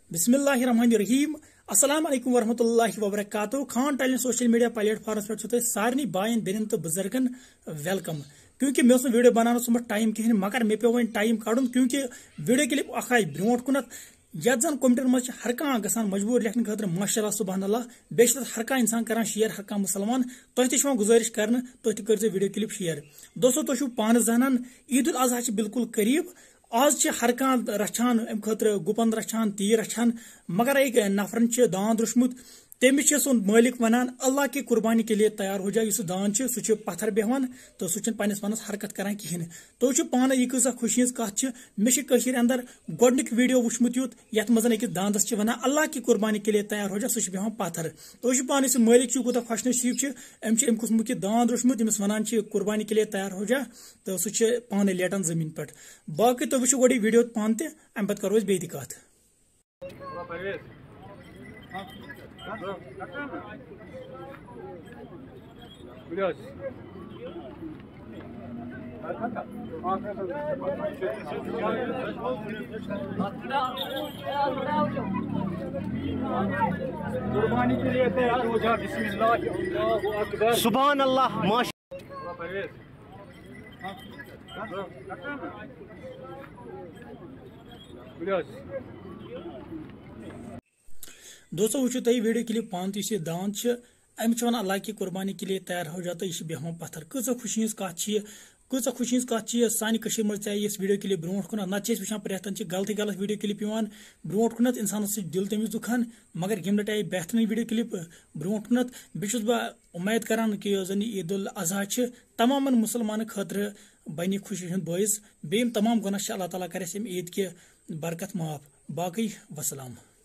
बिस्मिल्लाहिर्रहमानिर्रहीम अस्सलाम वालेकुम वरहमतुल्लाहि वबरकातुहू Khan talent social media platform पे सारे बायन बेन तो बुजुर्गन वेलकम क्योंकि मे वीडियो बनाना सुमत टाइम कहें मगर मे पे वन टाइम कड़न क्योंकि वीडियो क्लिप अखाई ब्रोट कुनत यत जन कमेंटन मज हर कह गसान मजबूर लेखन खतर माशाअल्लाह सुबहान अल्लाह बे हर कह इंसान करान शेयर हर कह मुसलमान तुह तह गुजारिश कर तुह कर वीडियो क्लिप शेयर दोस्तों तुह पान जानान ईद उल अजहा बिल्कुल करीब आज हर कह रछान अम खतर गुपन रछान तीर रछान मगर एक नफरन दान रुशमुत तमिस सुन मालिक वनान अल्लाह की कुर्बानी के लिए तैयार हो जाए दान सह पत्थर बेहवान तो सह पन्नस पानस हरकत करान कहें तो पान यह कसा खुशी कत मे अंदर गोडनिक वीडियो वुचमुत युत यथ मज अकिस दांदस वनान अल्लाह की कुर्बानी के लिए तैयार हो जाए सह बेहवान पत्थर तो पान मालिक कूत खुश नसीब अम कुसम दान रुशमुत यमिस वनान कुर्बानी के लिए तैयार हो जाए तो सह पान लेटन जमीन पे बाकी तो वो गोड़ी वीडियो पान तम पे करो बे कत कुर्बानी के लिए तैयार हो जा बिस्मिल्लाह अल्लाहु अकबर सुभान अल्लाह माशा दोस्तों वो तुम वीडियो क्लिप पान तो दान अम अल्लाह की कुर्बानी के लिए तैयार हो जाता यह बेहवान पत्थर कच खुशी कत सान मज इस वीडियो क्लिप ब्रो कुन नत वो प्रेथन गलत वीडियो क्लिप ब्रो कुन इंसान दिल तमिस दुखान मगर यम आए बेहतरीन वीडियो क्लिप ब्रो कुन बेस बह उम्मीद करान कि जन ईद उल अजहा तमाम मुसलमान खतर बन खुशी हूं बायस बेम तमाम गुनाह अल्लाह ताला करे ईद के बरकत माफ बाकी वसलाम।